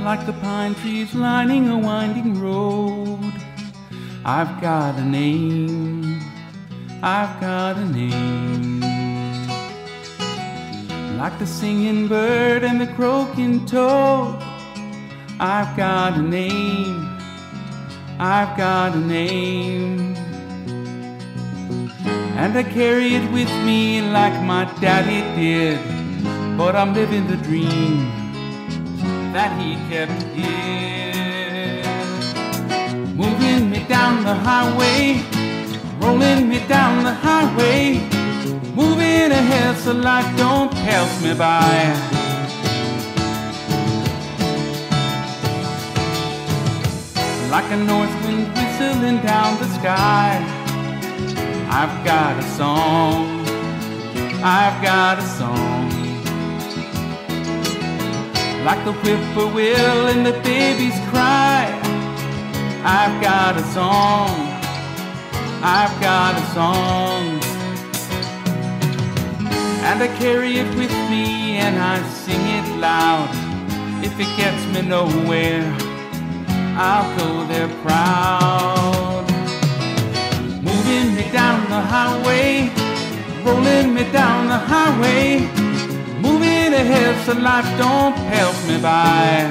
like the pine trees lining a winding road. I've got a name, I've got a name. Like the singing bird and the croaking toad, I've got a name, I've got a name. And I carry it with me like my daddy did, but I'm living the dream that he kept here. Moving me down the highway, rolling me down the highway, moving ahead so life don't pass me by. Like a north wind whistling down the sky, I've got a song, I've got a song. Like the whippoorwill and the baby's cry, I've got a song, I've got a song. And I carry it with me and I sing it loud. If it gets me nowhere, I'll go there proud. Moving me down the highway, rolling me down the highway, moving ahead so life don't pass me by.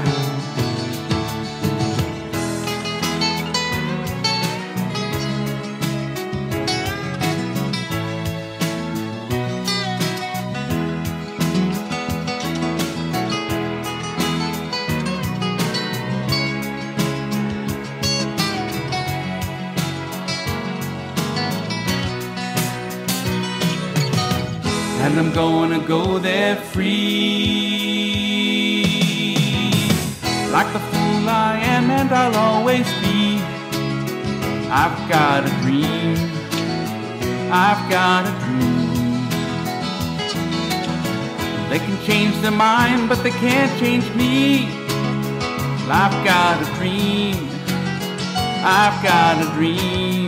And I'm gonna go there free, like the fool I am and I'll always be. I've got a dream, I've got a dream. They can change their mind, but they can't change me. I've got a dream, I've got a dream.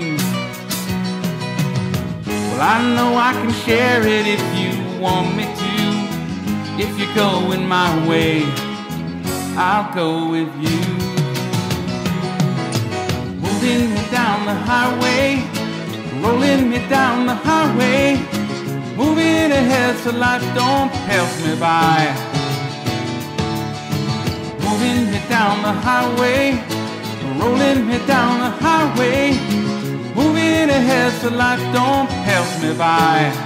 Well, I know I can share it if you want me to. If you're going my way, I'll go with you. Moving me down the highway, rolling me down the highway, moving ahead so life don't pass me by. Moving me down the highway, rolling me down the highway, moving ahead so life don't pass me by.